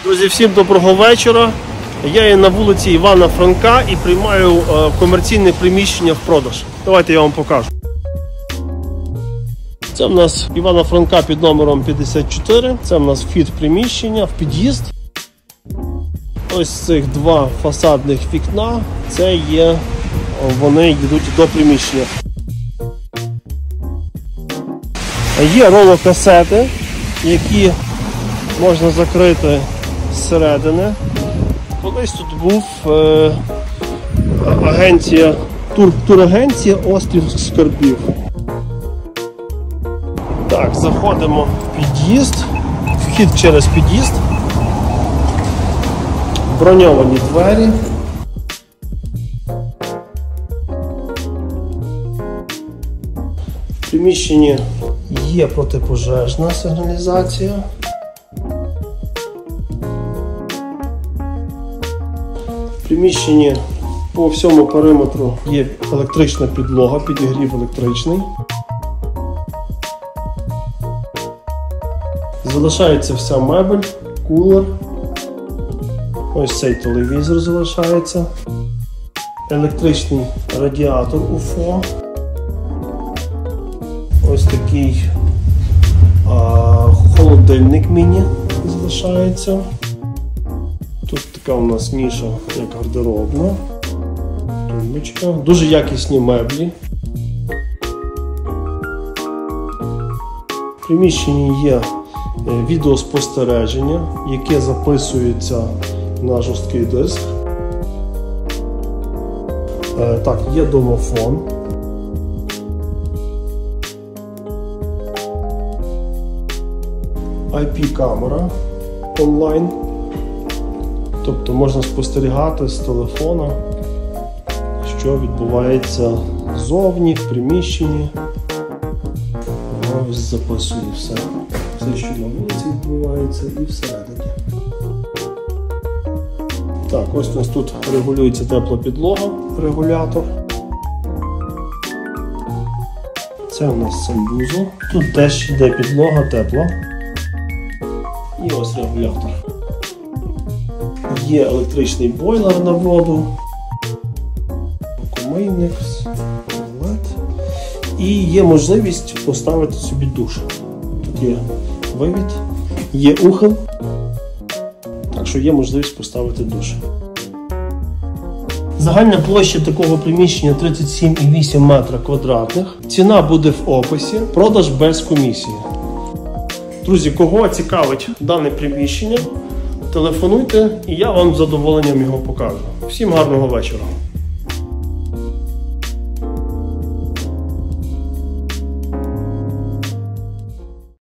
Друзі, всім доброго вечора. Я є на вулиці Івана Франка і приймаю комерційне приміщення в продаж. Давайте я вам покажу. Це в нас Івана Франка під номером 54. Це в нас вхід в приміщення, в під'їзд. Ось цих два фасадних вікна. Це є, вони йдуть до приміщення. Є ролокасети, які можна закрити зсередини. Колись тут був турагенція «Острів Скарбів». Так, заходимо в під'їзд, вхід через під'їзд, броньовані двері. В приміщенні є протипожежна сигналізація. В приміщенні по всьому периметру є електрична підлога, підігрів електричний. Залишається вся мебель, кулер. Ось цей телевізор залишається. Електричний радіатор УФО. Ось такий холодильник міні залишається. Тут така у нас ніша, як гардеробна. Тумбочка. Дуже якісні меблі. В приміщенні є відеоспостереження, яке записується на жорсткий диск. Так, є домофон. IP-камера онлайн. Тобто можна спостерігати з телефона, що відбувається ззовні, в приміщенні. Ось записує все. Все, що на вулиці відбувається, і всередині. Так, ось у нас тут регулюється тепла підлога, регулятор. Це у нас санвузол. Тут теж йде підлога тепла. І ось регулятор. Є електричний бойлер на воду, кумийник, туалет. І є можливість поставити собі душ. Тут є вивід, є ухил, так що є можливість поставити душ. Загальна площа такого приміщення 37,8 метра квадратних. Ціна буде в описі, продаж без комісії. Друзі, кого цікавить дане приміщення, телефонуйте, і я вам з задоволенням його покажу. Всім гарного вечора!